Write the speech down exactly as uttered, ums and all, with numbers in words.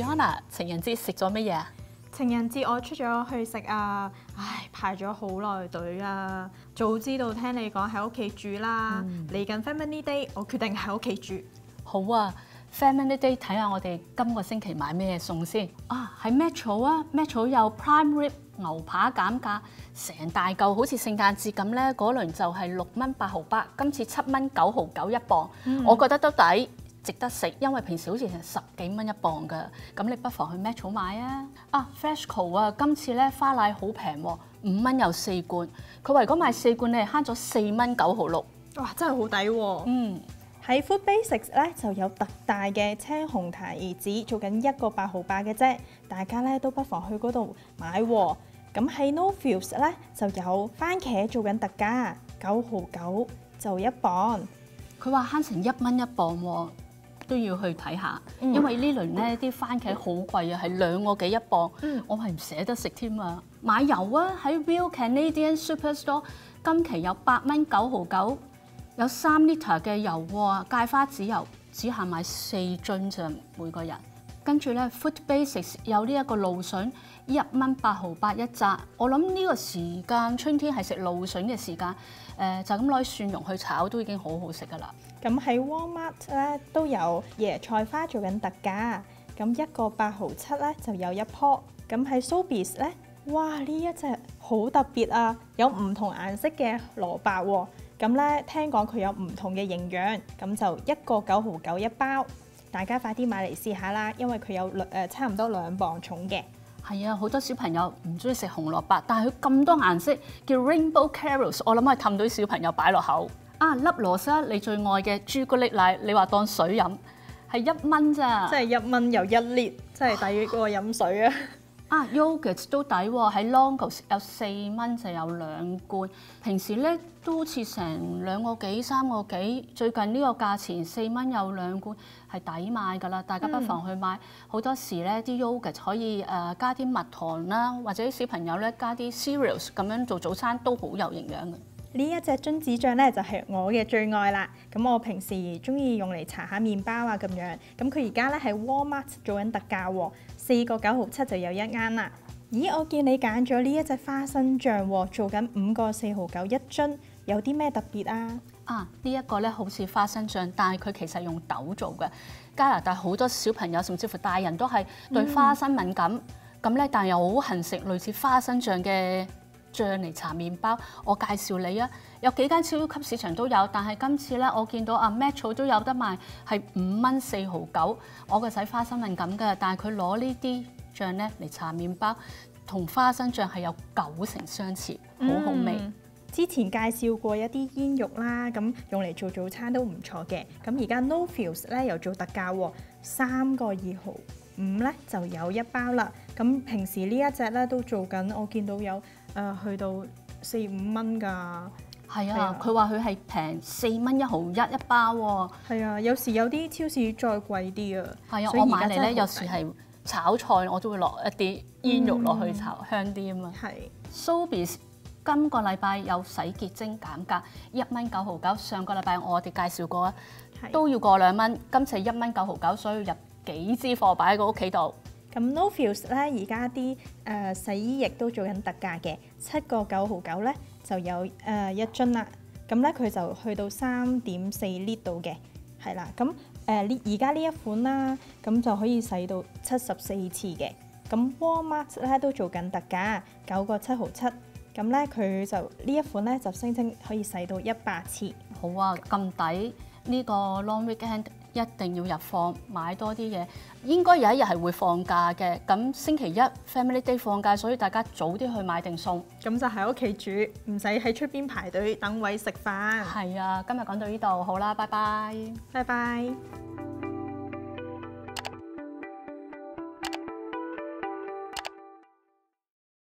Fiona，情人節食咗乜嘢啊？ 情人節我出咗去食啊，唉排咗好耐隊啊！早知道聽你講喺屋企煮啦，嚟緊、嗯、Family Day 我決定喺屋企煮。 好啊 ，Family Day 睇下我哋今個星期買咩餸先啊！喺 Metro 啊 ，Metro 有 Prime Rib 牛扒減價，成大嚿好似聖誕節咁咧，嗰輪就係六蚊八毫八，今次七蚊九毫九一磅，嗯、我覺得都抵。值得食，因為平時好似成十幾蚊一磅㗎，咁你不妨去 Metro 買啊！啊 Freshco 啊，今次咧花奶好平喎，五蚊有四罐，佢話如果買四罐咧慳咗四蚊九毫六， 哇！真係好抵喎！ 嗯， 喺 Food Basics 咧就有特大嘅青紅提子，做緊一個八毫八嘅啫，大家咧都不妨去嗰度買喎。咁喺 No Frills 咧就有番茄做緊特價，九毫九就一磅， 佢話慳成一蚊一磅喎。都要去睇下，嗯、因為呢輪咧啲番茄好貴啊，係兩個幾一磅，嗯、我係唔捨得食添啊！買油啊，喺 Real Canadian Superstore 今期有八蚊九毫九，有三 litre 嘅油喎，芥花籽油只限買四樽咋每個人。跟住咧 Food Basics 有呢一個蘆筍，一蚊八毫八一紮。我諗呢個時間春天係食蘆筍嘅時間，誒、呃、就咁攞蒜蓉去炒都已經好好食噶啦。 咁喺 Walmart 咧都有椰菜花做緊特價，咁一個八毫七咧就有一棵。咁喺 Sobeys 咧，哇呢一隻好特別啊，有唔同顏色嘅蘿蔔喎。咁咧聽講佢有唔同嘅營養，咁就一個九毫九一包。大家快啲買嚟試下啦，因為佢有兩誒差唔多兩磅重嘅。 係啊，好多小朋友唔中意食紅蘿蔔，但係佢咁多顏色叫 Rainbow Carrots， 我諗係氹到啲小朋友擺落口。啊，粒羅莎你最愛嘅朱古力奶，你話當水飲係一蚊咋？即係一蚊又一列，真係抵過飲水啊！ 啊 yogurt 都抵喎，喺 Longo's 有四蚊就有兩罐，平時咧都好似成兩個幾三個幾，最近呢個價錢四蚊有兩罐係抵買㗎啦，大家不妨去買。好、嗯、多時咧啲 yogurt 可以誒、呃、加啲蜜糖啦，或者啲小朋友咧加啲 cereals 咁樣做早餐都好有營養嘅。 呢一隻榛子醬咧就係我嘅最愛啦，咁我平時中意用嚟搽下麵包啊咁樣，咁佢而家咧喺 Walmart 做緊特價喎，四個九毫七就有一啱啦。咦，我見你揀咗呢一隻花生醬喎，做緊五個四毫九一樽，有啲咩特別啊？ 啊，呢一個咧好似花生醬，但係佢其實用豆做嘅。加拿大好多小朋友甚至乎大人都係對花生敏感，咁咧、嗯、但係又好恨食類似花生醬嘅醬嚟搽麵包，我介紹你啊！有幾間超級市場都有，但係今次咧我見到啊 Metro 都有得賣，係五蚊四毫九。我個仔花生敏感嘅，但係佢攞呢啲醬咧嚟搽麵包，同花生醬係有九成相似，好好味。嗯、 之前介紹過一啲煙肉啦，咁用嚟做早餐都唔錯嘅。咁而家 No Frills 咧又做特價喎，三個二毫五咧就有一包啦。咁平時呢一隻咧都做緊，我見到有誒、呃、去到四五蚊㗎。 係啊，佢話佢係平四蚊一毫一一包喎。 係啊，有時有啲超市再貴啲啊。 係啊，我買嚟咧有時係炒菜，我都會落一啲煙肉落去炒，嗯、香啲啊嘛。係。Sobeys 今個禮拜有洗潔精減價，一蚊九毫九。上個禮拜我哋介紹過啊，都要過兩蚊。今次一蚊九毫九，所以入幾支貨擺喺個屋企度。 咁 No Frills 咧，而家啲誒洗衣液都做緊特價嘅，七個九毫九咧就有誒、呃、一樽啦。咁咧佢就去到三點四 lit 度嘅，係啦。咁誒呢而家呢一款啦，咁就可以洗到七十四次嘅。咁 Walmart 咧都做緊特價，九個七毫七。咁咧佢就呢一款咧就聲稱可以洗到一百次。 好啊，咁抵呢個 Long Weekend。一定要入貨買多啲嘢，應該有一日係會放假嘅。咁星期一 Family Day 放假，所以大家早啲去買定餸， 咁就喺屋企煮，唔使喺出邊排隊等位食飯。 係啊，今日講到呢度，好啦，拜拜， 拜拜。